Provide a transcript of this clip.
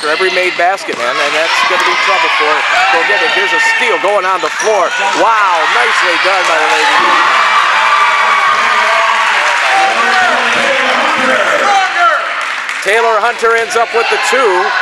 after every made basket, man, and that's going to be trouble for it. Go get it. Here's a steal going on the floor. Wow, nicely done by the lady. Taylor Hunter ends up with the 2.